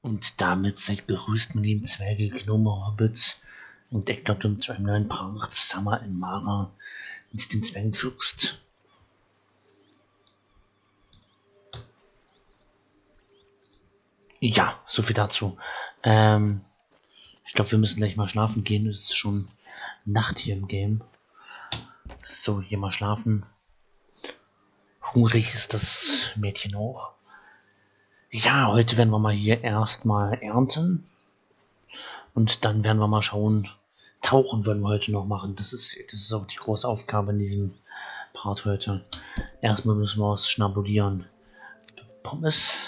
Und damit seid begrüßt, meine lieben Zwerge, Gnome, Hobbits und Ecklertum zu einem neuen Prachtsammer in Mara mit dem Zwergenfürst. Ja, so viel dazu. Ich glaube, wir müssen gleich mal schlafen gehen. Es ist schon Nacht hier im Game. So, hier mal schlafen. Hungrig ist das Mädchen auch. Ja, heute werden wir mal hier erstmal ernten. Und dann werden wir mal schauen. Tauchen würden wir heute noch machen. Das ist auch die große Aufgabe in diesem Part heute. Erstmal müssen wir was schnabulieren. Pommes.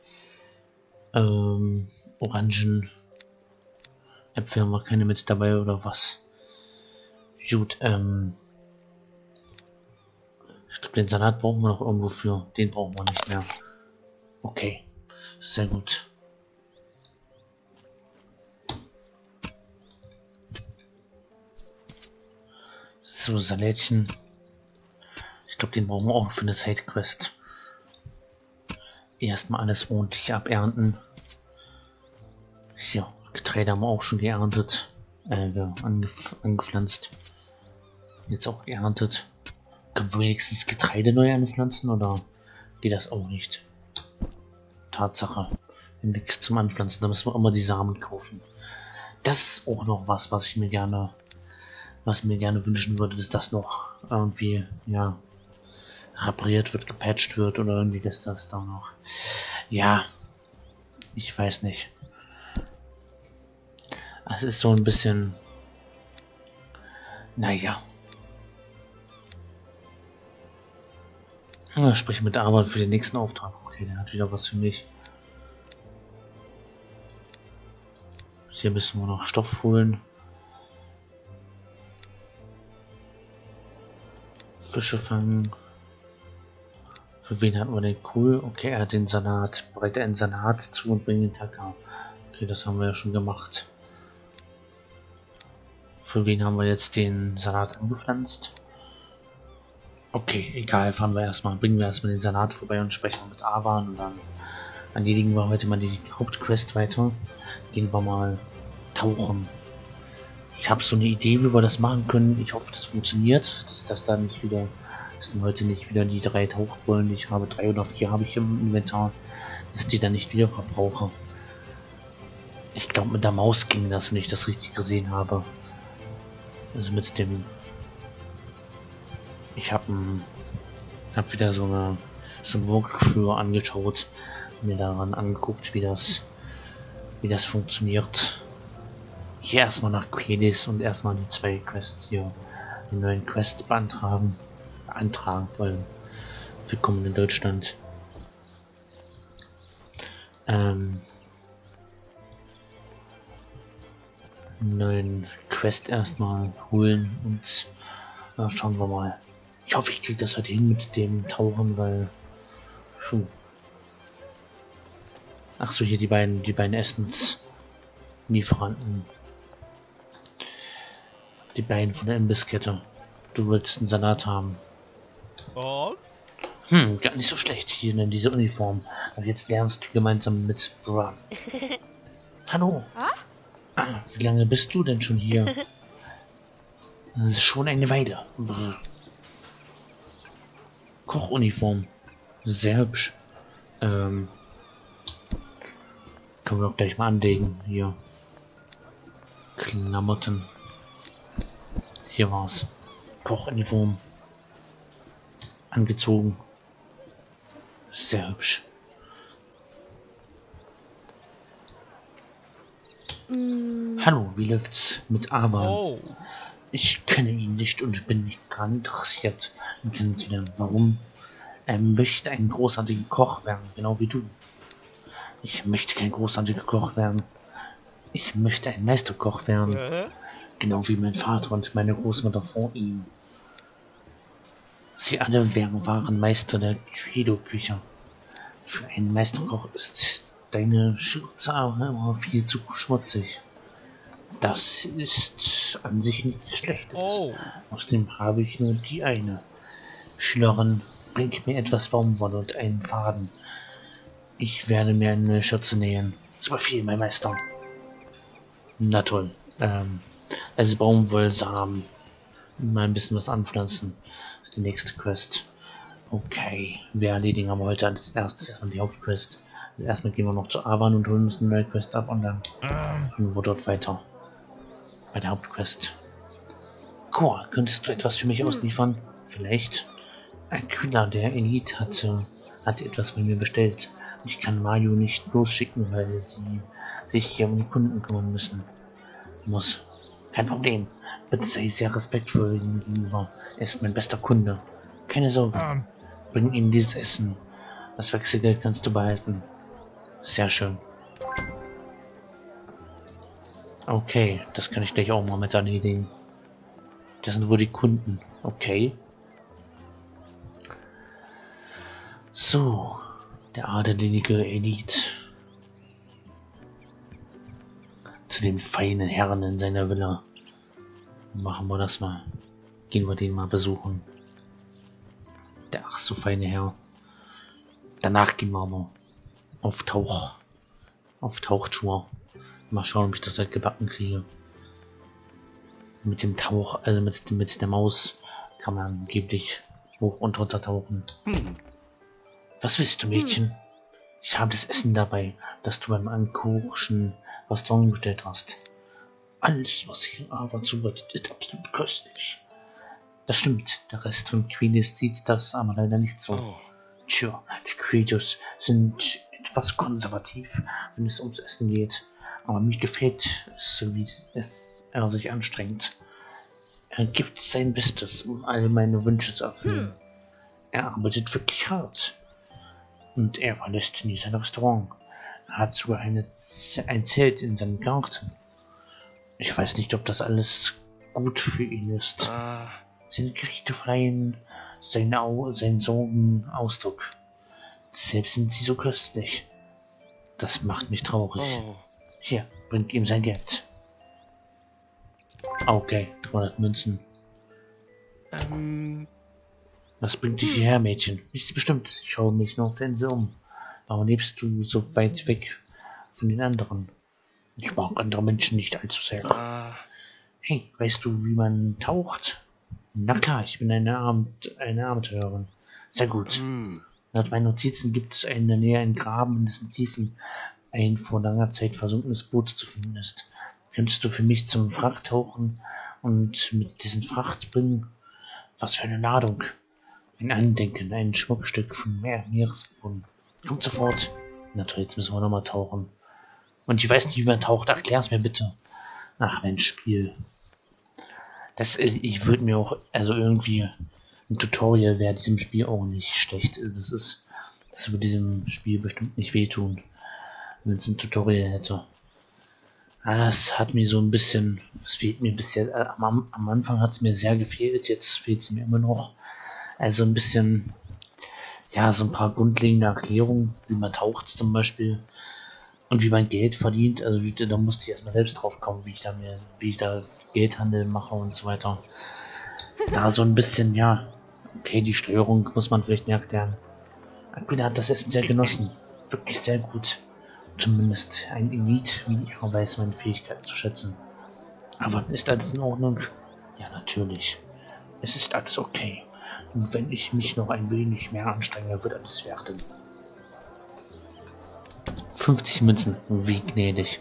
Orangen. Äpfel haben wir keine mit dabei oder was? Gut, ich glaube, den Salat brauchen wir noch irgendwo für. Den brauchen wir nicht mehr. Okay, sehr gut. So, Salätchen. Ich glaube, den brauchen wir auch für eine Sidequest. Erstmal alles ordentlich abernten. Hier, Getreide haben wir auch schon geerntet. Angepflanzt. Jetzt auch geerntet. Können wir wenigstens Getreide neu anpflanzen oder geht das auch nicht? Tatsache. Nichts zum Anpflanzen, da müssen wir immer die Samen kaufen. Das ist auch noch was ich mir gerne wünschen würde, dass das noch irgendwie, ja, repariert wird, gepatcht wird oder irgendwie, dass das da noch, ja, ich weiß nicht. Es ist so ein bisschen, naja. Ja, sprich mit Arbeit für den nächsten Auftrag. Okay, der hat wieder was für mich. Hier müssen wir noch Stoff holen. Fische fangen. Für wen hatten wir den cool? Okay, er hat den Salat. Bereite einen Salat zu und bringe den Tacker. Okay, das haben wir ja schon gemacht. Für wen haben wir jetzt den Salat angepflanzt? Okay, egal, bringen wir erstmal den Salat vorbei und sprechen mit Avan und dann erledigen wir heute mal die Hauptquest weiter. Gehen wir mal tauchen. Ich habe so eine Idee, wie wir das machen können. Ich hoffe, das funktioniert, dass das dann nicht wieder, das sind heute nicht wieder die 3 Tauchbrillen, die ich habe, 3 oder 4 habe ich im Inventar, dass die dann nicht wieder verbrauche. Ich glaube, mit der Maus ging das, wenn ich das richtig gesehen habe. Also mit dem, ich habe wieder so ein Walkthrough angeschaut, mir daran angeguckt, wie das funktioniert. Hier erstmal nach Quedis und erstmal die 2 Quests hier, den neuen Quest beantragen vor allem. Willkommen in Deutschland. Neuen Quest erstmal holen und schauen wir mal. Ich hoffe, ich kriege das heute hin mit dem Tauchen, weil ach so, hier die beiden Essenslieferanten. Die beiden von der Imbisskette. Du wolltest einen Salat haben. Oh. Gar nicht so schlecht hier in dieser Uniform. Aber jetzt lernst du gemeinsam mit Bran. Hallo. Wie lange bist du denn schon hier? Das ist schon eine Weile. Brr. Kochuniform. Sehr hübsch. Können wir auch gleich mal anlegen. Hier. Klamotten. Hier war's. Kochuniform. Angezogen. Sehr hübsch. Hallo, wie läuft's mit Avan? Oh. Ich kenne ihn nicht und bin nicht daran interessiert, ihn kennenzulernen. Warum? Er möchte ein großartiger Koch werden, genau wie du. Ich möchte kein großartiger Koch werden. Ich möchte ein Meisterkoch werden. Genau wie mein Vater und meine Großmutter vor ihm. Sie alle waren Meister der Edo-Küche. Für einen Meisterkoch ist deine Schürze aber immer viel zu schmutzig. Das ist an sich nichts Schlechtes. Oh. Außerdem habe ich nur die eine. Schülerin, bring mir etwas Baumwolle und einen Faden. Ich werde mir eine Schürze nähen. Zu Befehl, mein Meister. Na toll. Also Baumwollsamen. Mal ein bisschen was anpflanzen. Das ist die nächste Quest. Okay, wir erledigen aber heute als erstes erstmal die Hauptquest. Also erstmal gehen wir noch zu Avan und holen uns eine neue Quest ab und dann gehen wir dort weiter. Bei der Hauptquest. Cor, könntest du etwas für mich ausliefern? Vielleicht? Aquila, der Elite, hat etwas bei mir bestellt. Ich kann Mario nicht losschicken, weil sie sich hier um die Kunden kümmern müssen. Muss. Kein Problem. Bitte sei sehr respektvoll ihm gegenüber. Er ist mein bester Kunde. Keine Sorge. Bring ihm dieses Essen. Das Wechselgeld kannst du behalten. Sehr schön. Okay, das kann ich gleich auch mal mit erledigen. Das sind wohl die Kunden. Okay. So. Der adelige Elite. Zu den feinen Herren in seiner Villa. Machen wir das mal. Gehen wir den mal besuchen. Der ach so feine Herr. Danach gehen wir mal auf Tauchtour. Mal schauen, ob ich das halt gebacken kriege. Mit dem also mit der Maus kann man angeblich hoch und runter tauchen. Was willst du, Mädchen? Ich habe das Essen dabei, das du beim ankochen Restaurant bestellt hast. Alles, was hier aber zubereitet, ist absolut köstlich. Das stimmt, der Rest von Quilis sieht das aber leider nicht so. Tja, die Quilis sind etwas konservativ, wenn es ums Essen geht. Aber mir gefällt es, wie er sich anstrengt. Er gibt sein Bestes, um all meine Wünsche zu erfüllen. Er arbeitet wirklich hart. Und er verlässt nie sein Restaurant. Er hat sogar ein Zelt in seinem Garten. Ich weiß nicht, ob das alles gut für ihn ist. Seine Gerichte verleihen seinen Sorgen Ausdruck. Selbst sind sie so köstlich. Das macht mich traurig. Hier, bringt ihm sein Geld. Okay, 300 Münzen. Was bringt dich hierher, Mädchen? Nichts Bestimmtes. Ich schaue mich nur auf der Insel um. Warum lebst du so weit weg von den anderen? Ich mag andere Menschen nicht allzu sehr. Hey, weißt du, wie man taucht? Na klar, ich bin eine Abenteurerin. Sehr gut. Laut meinen Notizen gibt es in der Nähe einen Graben, in dessen Tiefen ein vor langer Zeit versunkenes Boot zu finden ist. Könntest du für mich zum Wrack tauchen und mit diesen Fracht bringen? Was für eine Ladung. Ein Andenken, ein Schmuckstück von Meeresboden. Kommt sofort. Na toll, jetzt müssen wir nochmal tauchen. Und ich weiß nicht, wie man taucht. Erklär's mir bitte. Ach, mein Spiel. Ich würde mir auch, also irgendwie ein Tutorial wäre diesem Spiel auch nicht schlecht. Das würde diesem Spiel bestimmt nicht wehtun, wenn es ein Tutorial hätte. Es hat mir so ein bisschen, es fehlt mir bisher, am Anfang hat es mir sehr gefehlt, jetzt fehlt es mir immer noch. Also ein bisschen, ja, so ein paar grundlegende Erklärungen, wie man taucht zum Beispiel und wie man Geld verdient. Also da musste ich erstmal selbst drauf kommen, wie ich da Geldhandel mache und so weiter. Da so ein bisschen, ja, okay, die Steuerung muss man vielleicht nicht erklären. Aquila hat das Essen sehr genossen, wirklich sehr gut. Zumindest ein Elite wie er weiß meine Fähigkeiten zu schätzen. Aber ist alles in Ordnung? Ja, natürlich. Es ist alles okay. Und wenn ich mich noch ein wenig mehr anstrenge, wird alles werden. 50 Münzen, wie gnädig.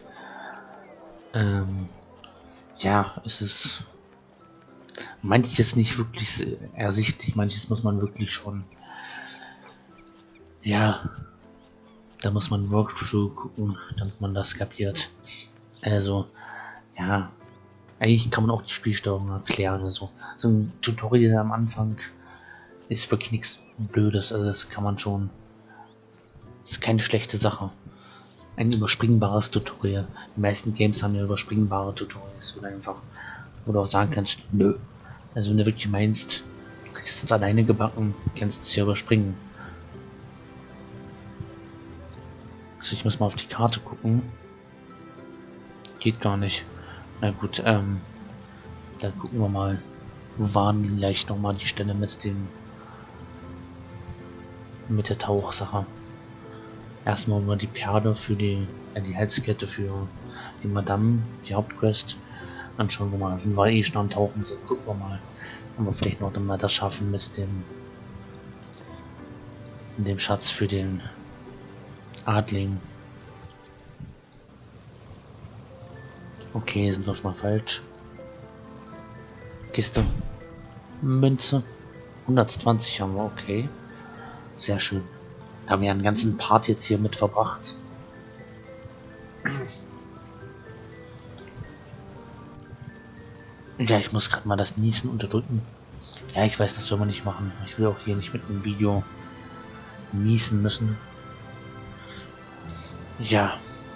Ja, es ist manches nicht wirklich ersichtlich, manches muss man wirklich schon, ja, da muss man Workthrough gucken, damit man das kapiert. Also, ja, eigentlich kann man auch die Spielsteuerung erklären. Also, so ein Tutorial am Anfang ist wirklich nichts Blödes. Also, das kann man schon. Das ist keine schlechte Sache. Ein überspringbares Tutorial. Die meisten Games haben ja überspringbare Tutorials, wo du auch sagen kannst, nö. Also, wenn du wirklich meinst, du kriegst es alleine gebacken, kannst es ja überspringen. Also ich muss mal auf die Karte gucken. Geht gar nicht. Na gut, dann gucken wir mal. Wo waren vielleicht noch mal die Stelle mit der Tauchsache? Erstmal über die Perle für die Halskette für die Madame, die Hauptquest. Dann schauen wir mal, wenn wir eh schon am Tauchen sind, gucken wir mal, ob wir vielleicht noch mal das schaffen mit dem Schatz für den Adling. Okay, sind wir schon mal falsch. Kiste. Münze. 120 haben wir, okay. Sehr schön. Da haben wir einen ganzen Part jetzt hier mit verbracht. Ja, ich muss gerade mal das Niesen unterdrücken. Ja, ich weiß, das soll man nicht machen. Ich will auch hier nicht mit einem Video niesen müssen. Ja.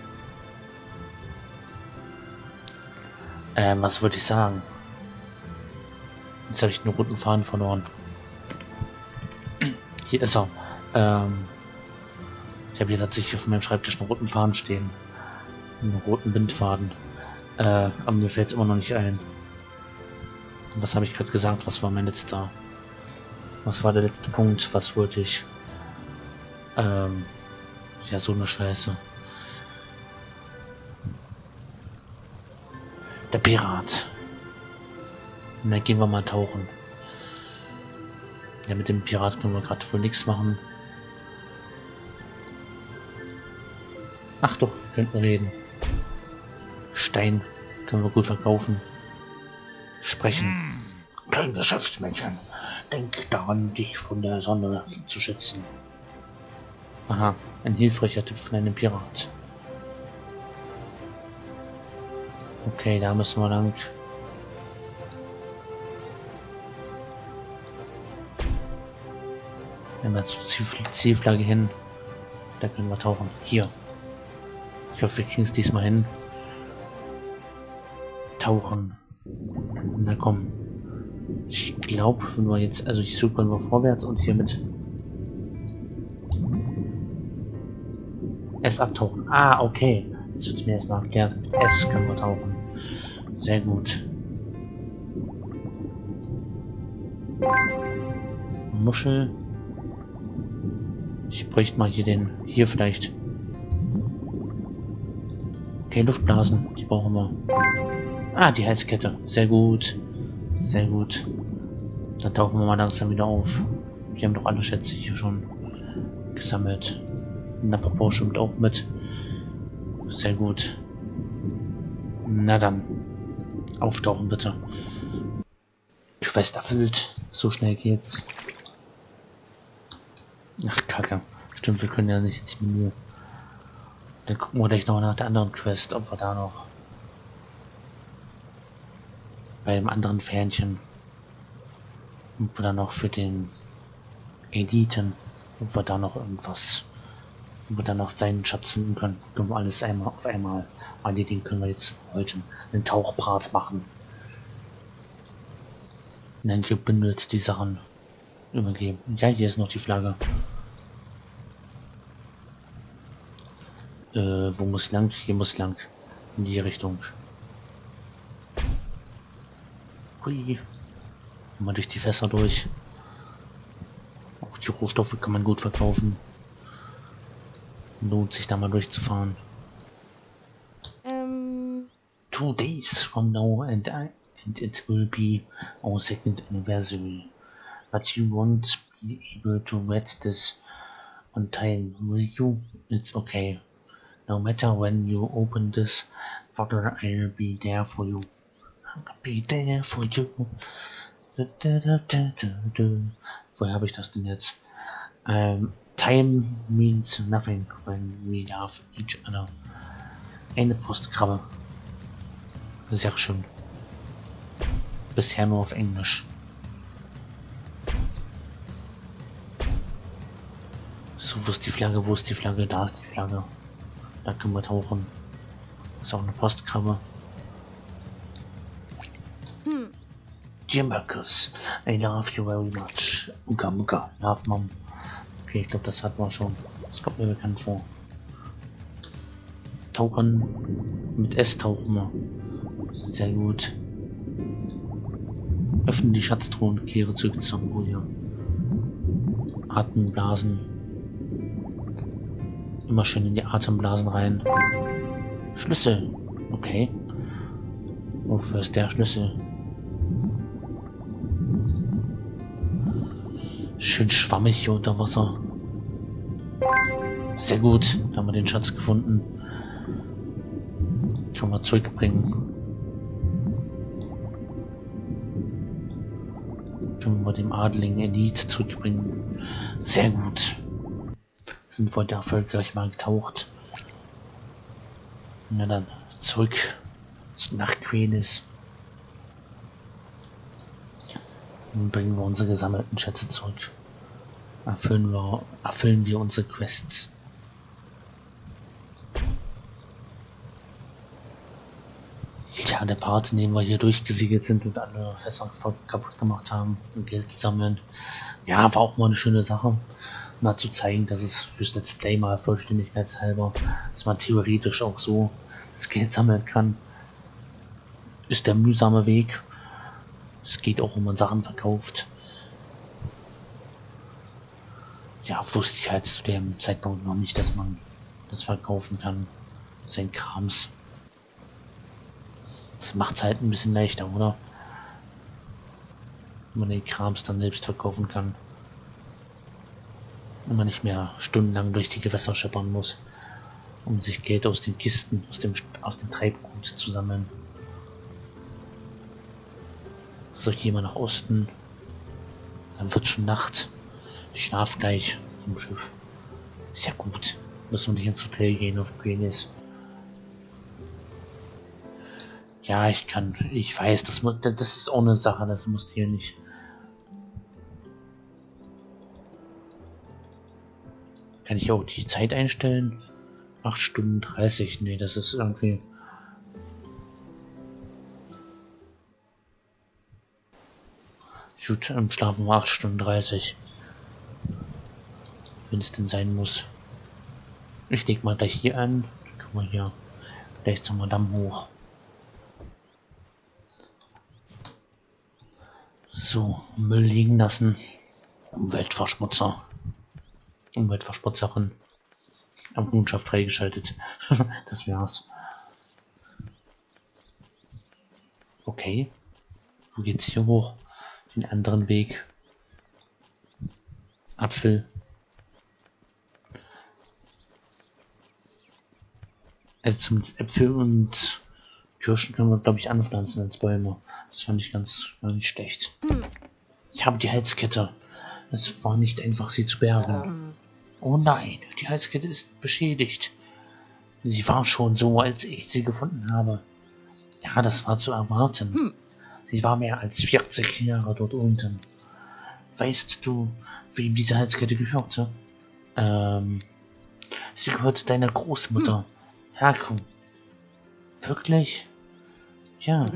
Was wollte ich sagen? Jetzt habe ich den roten Faden verloren. Hier ist er. Ich habe hier tatsächlich auf meinem Schreibtisch einen roten Faden stehen. Einen roten Bindfaden. Aber mir fällt es immer noch nicht ein. Was habe ich gerade gesagt? Was war mein letzter? Was war der letzte Punkt? Was wollte ich? Ja, so eine Scheiße. Der Pirat. Na, gehen wir mal tauchen. Ja, mit dem Pirat können wir gerade wohl nichts machen. Ach doch, wir könnten reden. Stein können wir gut verkaufen. Sprechen. Kein Geschäftsmädchen. Denk daran, dich von der Sonne zu schützen. Aha, ein hilfreicher Tipp von einem Pirat. Okay, da müssen wir lang. Wenn wir zur Zielflagge hin, da können wir tauchen. Hier. Ich hoffe, wir kriegen es diesmal hin. Tauchen. Na komm. Ich glaube, wenn wir jetzt, also ich suche wir vorwärts und hier mit S abtauchen. Ah, okay. Jetzt wird es mir erstmal erklärt. Mit S können wir tauchen. Sehr gut. Muschel. Ich bräuchte mal hier vielleicht. Okay, Luftblasen, die brauchen wir. Ah, die Halskette. Sehr gut. Sehr gut. Dann tauchen wir mal langsam wieder auf. Wir haben doch alle Schätze hier schon gesammelt. Und apropos stimmt auch mit. Sehr gut. Na dann. Auftauchen bitte. Quest erfüllt. So schnell geht's. Ach, Kacke. Stimmt, wir können ja nicht ins Menü. Dann gucken wir gleich noch nach der anderen Quest, ob wir da noch bei dem anderen Fähnchen, ob wir da noch für den Eliten, ob wir da noch irgendwas, ob wir da noch seinen Schatz finden können. Können wir alles einmal auf einmal erledigen, können wir jetzt heute einen Tauchpart machen. Dann gebündelt die Sachen übergeben. Ja, hier ist noch die Flagge. Wo muss ich lang? Hier muss ich lang. In die Richtung. Hui. Mal durch die Fässer durch. Auch die Rohstoffe kann man gut verkaufen. Lohnt sich da mal durchzufahren. 2 days from now and it will be our second anniversary. But you won't be able to read this on time, will you? It's okay. No matter when you open this bottle, I'll be there for you. I'll be there for you. Woher habe ich das denn jetzt? Time means nothing when we love each other. Eine Postkrabbe. Sehr schön. Bisher nur auf Englisch. So, wo ist die Flagge? Wo ist die Flagge? Da ist die Flagge. Da können wir tauchen. Ist auch eine Postkrabbe. Dear Marcus, I love you very much. Uga Muga, love Mom. Okay, ich glaube, das hatten wir schon. Das kommt mir bekannt vor. Tauchen. Mit S tauchen wir. Sehr gut. Öffne die Schatztruhe und kehre zurück zur Ruhe. Atemblasen. Immer schön in die Atemblasen rein. Schlüssel. Okay. Wofür ist der Schlüssel? Schön schwammig hier unter Wasser. Sehr gut. Da haben wir den Schatz gefunden. Können wir zurückbringen. Können wir dem Adligen Elite zurückbringen. Sehr gut. Sind wir heute erfolgreich mal getaucht. Na dann, zurück nach Quenis. Dann bringen wir unsere gesammelten Schätze zurück. Erfüllen wir unsere Quests. Tja, der Part, in dem wir hier durchgesiegelt sind und alle Fässer kaputt gemacht haben und Geld sammeln. Ja, war auch mal eine schöne Sache. Mal zu zeigen, dass es fürs Let's Play mal vollständigkeitshalber, dass man theoretisch auch so das Geld sammeln kann. Ist der mühsame Weg. Es geht auch, wenn man Sachen verkauft. Ja, wusste ich halt zu dem Zeitpunkt noch nicht, dass man das verkaufen kann. Sein Krams. Das macht es halt ein bisschen leichter, oder? Wenn man den Krams dann selbst verkaufen kann. Wenn man nicht mehr stundenlang durch die Gewässer scheppern muss, um sich Geld aus den Kisten, aus dem Treibgut zu sammeln. So, ich gehe mal nach Osten. Dann wird schon Nacht. Ich schlaf gleich vom Schiff. Ist ja gut. Müssen wir nicht ins Hotel gehen auf Quenis. Ja, ich weiß, das ist auch eine Sache, das muss hier nicht. Kann ich auch die Zeit einstellen? 8 Stunden 30, nee, das ist irgendwie... Gut, schlafen wir 8 Stunden 30. Wenn es denn sein muss. Ich leg mal gleich hier an. Dann können wir hier gleich zum Damm hoch. So, Müll liegen lassen. Umweltverschmutzer. Umweltverschmutzerin. Errungenschaft freigeschaltet. Das wär's. Okay. Wo geht's hier hoch? Den anderen Weg. Apfel. Also zumindest Äpfel und Kirschen können wir, glaube ich, anpflanzen als Bäume. Das fand ich gar nicht schlecht. Ich habe die Halskette. Es war nicht einfach, sie zu bergen. Oh nein, die Halskette ist beschädigt. Sie war schon so, als ich sie gefunden habe. Ja, das war zu erwarten. Sie war mehr als 40 Jahre dort unten. Weißt du, wem diese Halskette gehörte? Sie gehört deiner Großmutter, Herku. Wirklich? Ja.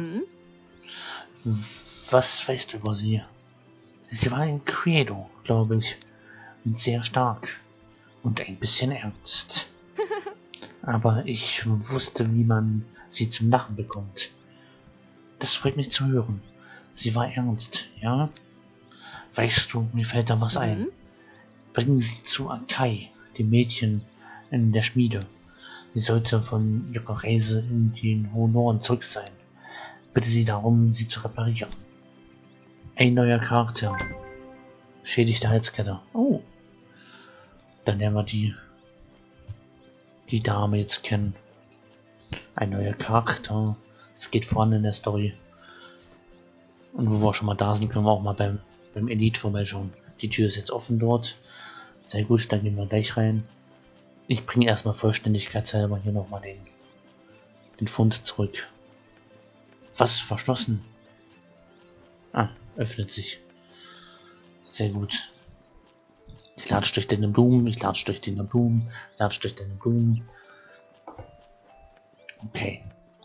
Was weißt du über sie? Sie war ein Credo, glaube ich. Und sehr stark. Und ein bisschen ernst. Aber ich wusste, wie man sie zum Lachen bekommt. Das freut mich zu hören. Sie war ernst, ja? Weißt du, mir fällt da was ein. Bringen Sie zu Akai, dem Mädchen in der Schmiede. Sie sollte von ihrer Reise in den Hohen Norden zurück sein. Bitte sie darum, sie zu reparieren. Ein neuer Charakter. Schädigte Halskette. Oh. Dann lernen wir die Dame jetzt kennen. Ein neuer Charakter. Es geht voran in der Story. Und wo wir schon mal da sind, können wir auch mal beim Elite vorbeischauen. Die Tür ist jetzt offen dort. Sehr gut, dann gehen wir gleich rein. Ich bringe erstmal vollständigkeitshalber hier nochmal den Fund zurück. Was? Verschlossen? Ah, öffnet sich. Sehr gut. Ich latsche durch den Blumen, ich latsche durch den Blumen, ich latsche durch den Blumen. Okay.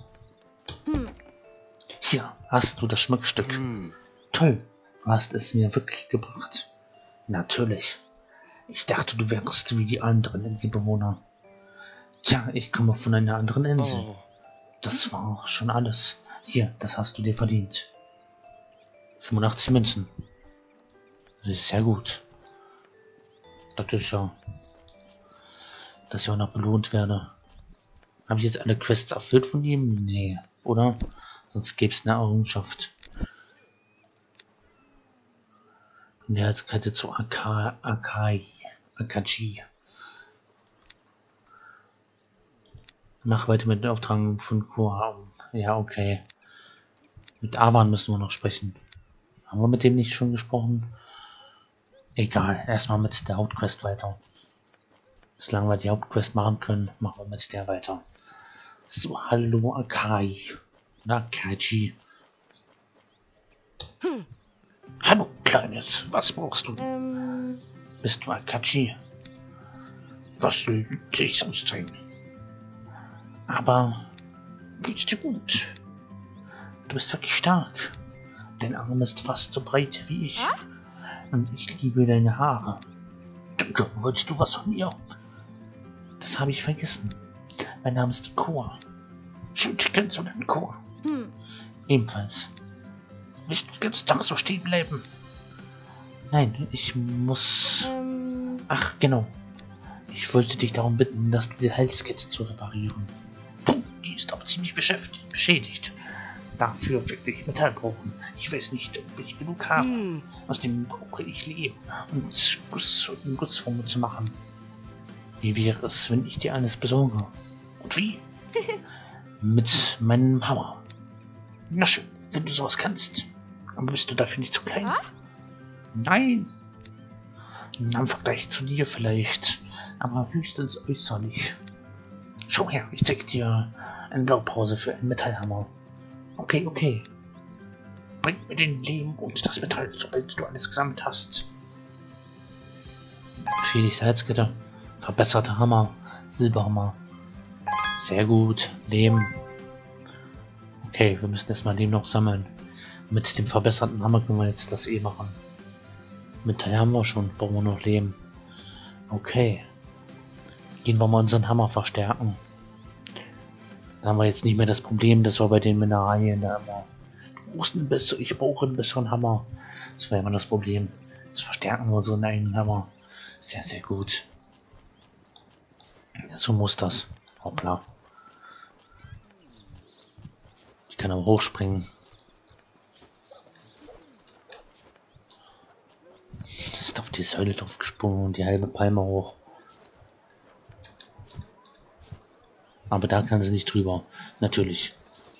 Hier hast du das Schmuckstück. Toll, du hast es mir wirklich gebracht. Natürlich. Ich dachte, du wärst wie die anderen Inselbewohner. Tja, ich komme von einer anderen Insel. Oh. Das war schon alles. Hier, das hast du dir verdient. 85 Münzen. Das ist sehr gut. Das ist ja... dass ich auch noch belohnt werde. Habe ich jetzt alle Quests erfüllt von ihm? Nee, oder? Sonst gäbe es eine Errungenschaft. Mehrheitskette zu Akaji. Mach weiter mit den Auftragen von Koa. Ja, okay. Mit Avan müssen wir noch sprechen. Haben wir mit dem nicht schon gesprochen? Egal, erstmal mit der Hauptquest weiter. Solange wir die Hauptquest machen können, machen wir mit der weiter. So, hallo Akai. Akaji. Hallo, Kleines. Was brauchst du? Bist du Akaji? Was soll ich sonst sein? Aber geht's dir gut? Du bist wirklich stark. Dein Arm ist fast so breit wie ich. Und ich liebe deine Haare. Danke, wolltest du was von mir? Das habe ich vergessen. Mein Name ist Koa. Schön, dich kennenzulernen, Koa. Ebenfalls. Willst du den ganzen Tag so stehen bleiben? Nein, ich muss... Ach, genau. Ich wollte dich darum bitten, dass du die Halskette zu reparieren. Die ist aber ziemlich beschädigt. Dafür wirklich Metall brauchen. Ich weiß nicht, ob ich genug habe. Außerdem brauche ich Lehm, um Gussformen zu machen. Wie wäre es, wenn ich dir alles besorge? Und wie? Mit meinem Hammer. Na schön, wenn du sowas kannst. Aber bist du dafür nicht zu klein? Nein. Im Vergleich zu dir vielleicht. Aber höchstens äußerlich. Schau her, ich zeige dir eine Blaupause für einen Metallhammer. Okay, okay. Bring mir den Lehm und das Metall, sobald du alles gesammelt hast. Beschädigte Halskette. Verbesserter Hammer. Silberhammer. Sehr gut. Lehm. Okay, wir müssen erstmal Lehm noch sammeln. Mit dem verbesserten Hammer können wir jetzt das machen. Metall haben wir schon. Brauchen wir noch Lehm. Okay. Gehen wir mal unseren Hammer verstärken. Da haben wir jetzt nicht mehr das Problem, dass wir bei den Mineralien da immer... Ich brauche einen besseren Hammer. Das war immer das Problem. Jetzt verstärken wir unseren eigenen Hammer. Sehr, sehr gut. So muss das. Hoppla. Ich kann auch hochspringen. Ist auf die Säule drauf gesprungen und die halbe Palme hoch. Aber da kann sie nicht drüber. Natürlich.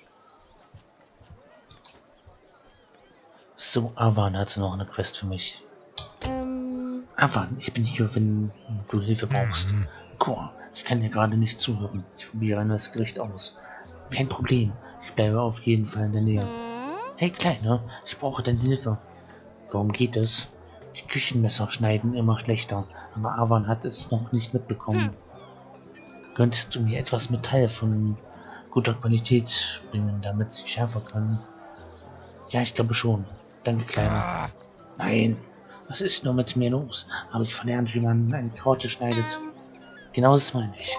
So, Avan hatte noch eine Quest für mich. Avan, ich bin hier, wenn du Hilfe brauchst. Koa, ich kann dir gerade nicht zuhören. Ich probiere ein neues Gericht aus. Kein Problem. Ich bleibe auf jeden Fall in der Nähe. Hey, Kleiner, ich brauche deine Hilfe. Worum geht es? Die Küchenmesser schneiden immer schlechter, aber Avan hat es noch nicht mitbekommen. Könntest du mir etwas Metall von guter Qualität bringen, damit sie schärfer können? Ja, ich glaube schon. Danke, Kleiner. Nein, was ist nur mit mir los? Habe ich verlernt, wie man eine Kraute schneidet? Genau das meine ich.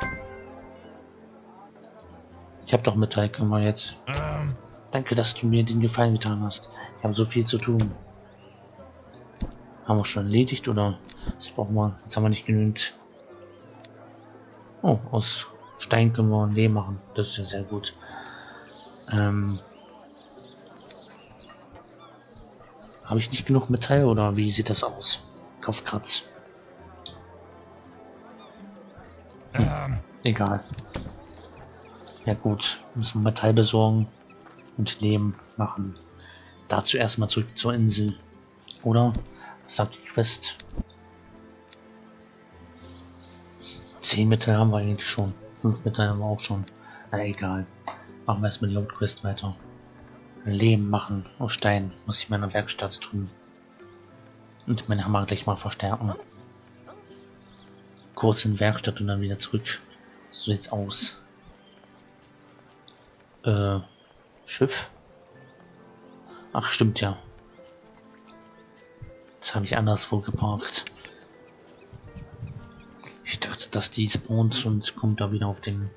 Ich habe doch Metall, können wir jetzt. Danke, dass du mir den Gefallen getan hast. Ich habe so viel zu tun. Haben wir schon erledigt, oder? Das brauchen wir. Jetzt haben wir nicht genügend. Oh, aus Stein können wir Lehm machen. Das ist ja sehr gut. Habe ich nicht genug Metall, oder wie sieht das aus? Kopfkratz. Egal. Ja gut, müssen wir Metall besorgen und Lehm machen. Dazu erstmal zurück zur Insel. Oder? Was sagt die Quest? 10 Metall haben wir eigentlich schon. 5 Metall haben wir auch schon. Na egal. Machen wir erstmal die Hauptquest weiter. Lehm machen aus Stein. Muss ich meiner Werkstatt tun. Und meinen Hammer gleich mal verstärken. Kurz in die Werkstatt und dann wieder zurück. So sieht's aus. Schiff? Ach, stimmt ja. Jetzt habe ich anderswo geparkt. Ich dachte, dass die spawnt und kommt da wieder auf den...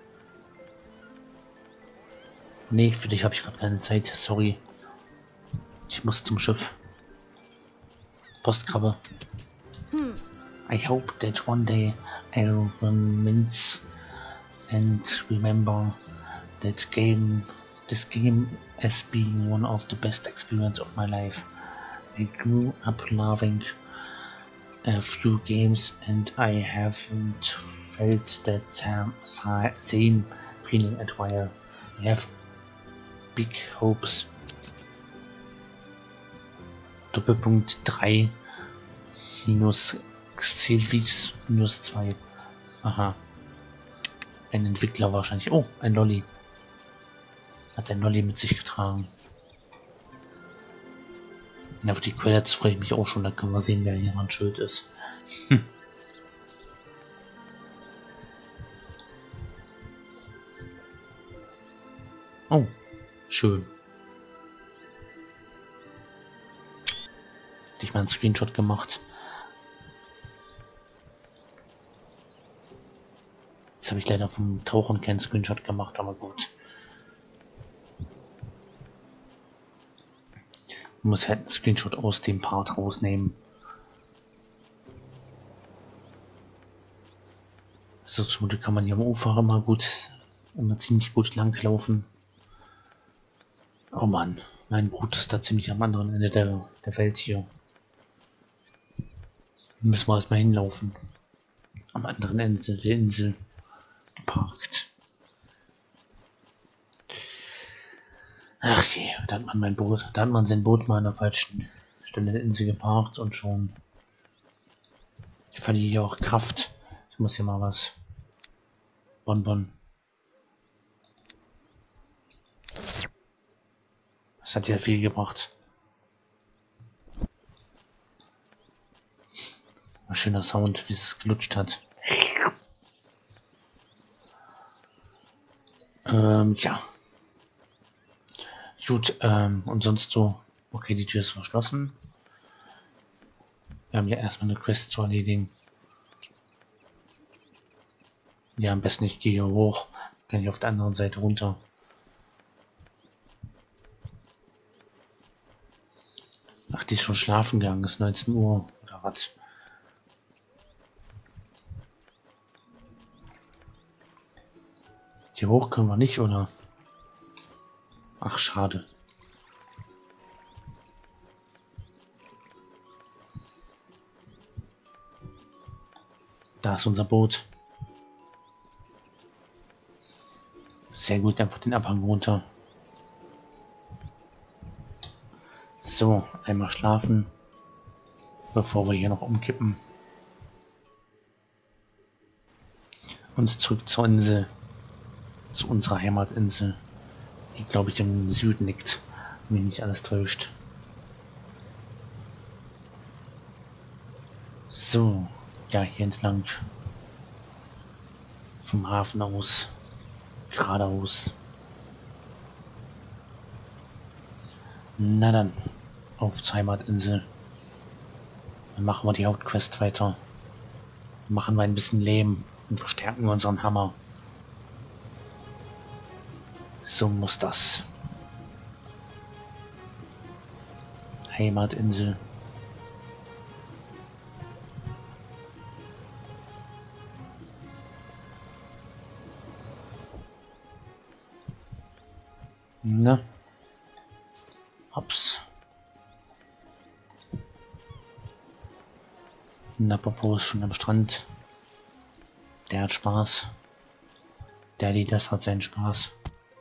Nee, für dich habe ich gerade keine Zeit. Sorry. Ich muss zum Schiff. Postkrabbe. I hope that one day I'll reminisce and remember this game as being one of the best experience of my life. I grew up loving a few games and I haven't felt that same feeling at while. I have big hopes. Doppelpunkt 3 minus Xilvis minus 2. Aha. Ein Entwickler wahrscheinlich. Oh, ein Lolli. Hat ein Lolli mit sich getragen. Ja, auf die Credits freue ich mich auch schon. Da können wir sehen, wer hier dran schuld ist. Oh, schön. Hätte ich mal einen Screenshot gemacht. Jetzt habe ich leider vom Tauchen keinen Screenshot gemacht, aber gut. Ich muss halt einen Screenshot aus dem Part rausnehmen. So, zum Glück kann man hier am Ufer immer ziemlich gut langlaufen. Oh Mann, mein Brut ist da ziemlich am anderen Ende der Welt hier. Müssen wir erstmal hinlaufen. Am anderen Ende der Insel geparkt. Ach je, da hat man sein Boot mal an der falschen Stelle der Insel geparkt und schon. Ich verliere hier auch Kraft. Ich muss hier mal was. Bonbon. Das hat ja viel gebracht. Ein schöner Sound, wie es gelutscht hat. Ja. Gut, und sonst so. Okay, die Tür ist verschlossen. Wir haben ja erstmal eine Quest zu erledigen. Ja, am besten ich gehe hier hoch. Kann ich auf der anderen Seite runter. Ach, die ist schon schlafen gegangen. Ist 19 Uhr oder was? Hier hoch können wir nicht, oder? Ach, schade. Da ist unser Boot. Sehr gut, einfach den Abhang runter. So, einmal schlafen, bevor wir hier noch umkippen. Uns zurück zur Insel. Zu unserer Heimatinsel, die glaube ich im Süden liegt, wenn mich nicht alles täuscht. So, ja, hier entlang vom Hafen aus, geradeaus. Na dann, auf zur Heimatinsel. Dann machen wir die Hauptquest weiter. Dann machen wir ein bisschen Leben und verstärken unseren Hammer. So muss das. Heimatinsel. Na. Hops. Napopo ist schon am Strand. Der hat Spaß. Daddy, das hat seinen Spaß.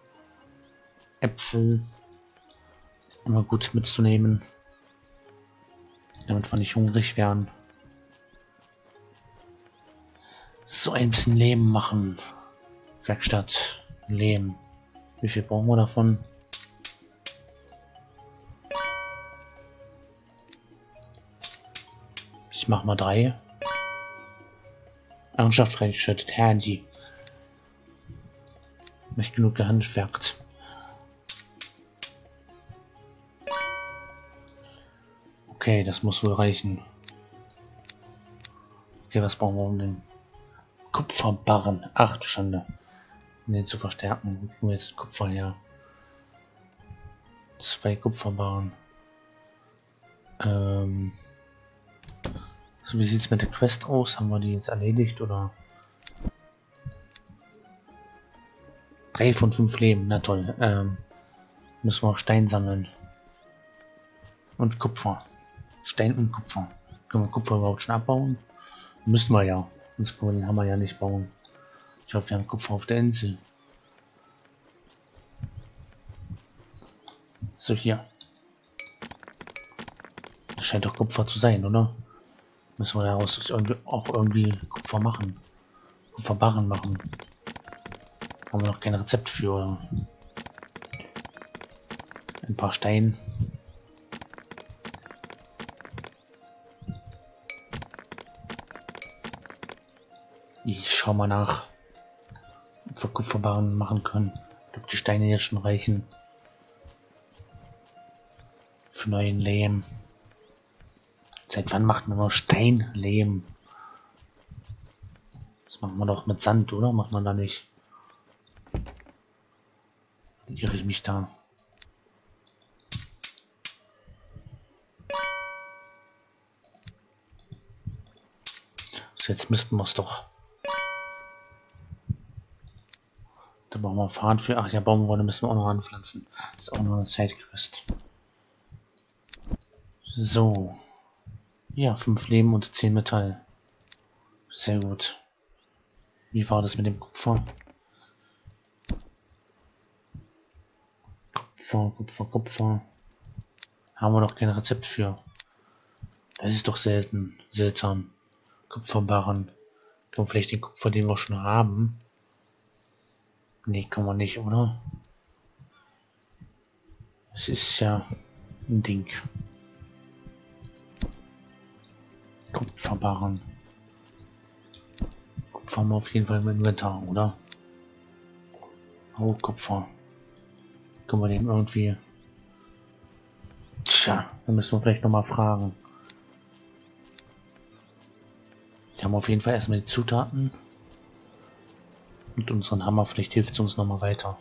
Äpfel. Immer gut mitzunehmen. Damit wir nicht hungrig werden. So ein bisschen Lehm machen. Werkstatt. Lehm. Wie viel brauchen wir davon? Ich mach mal 3. Errungenschaft freigeschaltet. Handy. Nicht genug gehandwerkt. Okay, das muss wohl reichen. Okay, was brauchen wir um den Kupferbarren? Ach du Schande. Um den zu verstärken. Wo kriegen wir jetzt Kupfer her? 2 Kupferbarren. So, wie sieht es mit der Quest aus? Haben wir die jetzt erledigt oder? 3 von 5 Leben, na toll. Müssen wir Stein sammeln. Und Kupfer. Stein und Kupfer. Können wir Kupfer überhaupt schon abbauen? Müssen wir ja. Sonst können wir den Hammer ja nicht bauen. Ich hoffe, wir haben Kupfer auf der Insel. So, hier. Das scheint doch Kupfer zu sein, oder? Müssen wir daraus auch irgendwie Kupfer machen. Kupferbarren machen. Haben wir noch kein Rezept für, oder? Ein paar Steine. Ich schau mal nach, ob wir Kupferbarren machen können. Ob die Steine jetzt schon reichen. Für neuen Lehm. Seit wann macht man nur Steinlehm? Das machen wir doch mit Sand, oder? Macht man da nicht? Irre ich mich da? So, jetzt müssten wir es doch. Da brauchen wir Fahren für. Ach ja, Baumwolle müssen wir auch noch anpflanzen. Das ist auch noch eine Sidequest. So. Ja, 5 Leben und 10 Metall. Sehr gut. Wie war das mit dem Kupfer? Kupfer. Haben wir noch kein Rezept für. Das ist doch seltsam. Kupferbarren. Können wir vielleicht den Kupfer, den wir schon haben? Nee, kann man nicht, oder? Es ist ja ein Ding. Kupferbarren. Kupfer haben wir auf jeden Fall im Inventar, oder? Oh, Kupfer. Können wir den irgendwie... Tja, dann müssen wir vielleicht nochmal fragen. Wir haben auf jeden Fall erstmal die Zutaten. Und unseren Hammer, vielleicht hilft es uns nochmal weiter.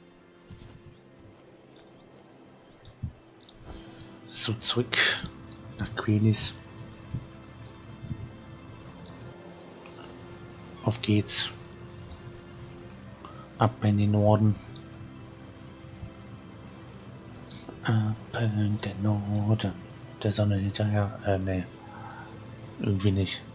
So, zurück nach Quelis. Auf geht's. Ab in den Norden. Ab in den Norden. Der Sonne hinterher. Nee. Irgendwie nicht.